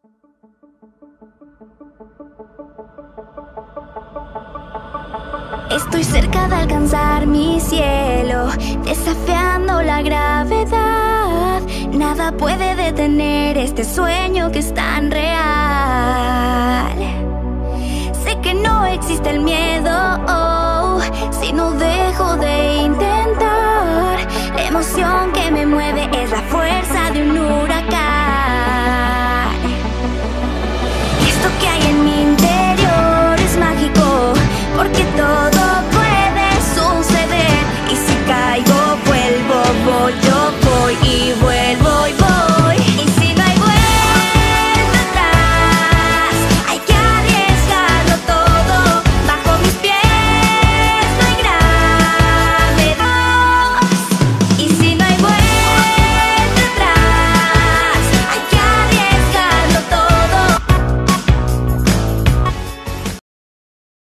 Estoy cerca de alcanzar mi cielo, desafiando la gravedad. Nada puede detener este sueño que es tan real. Sé que no existe el miedo, si no dejo de intentar. La emoción que me mueve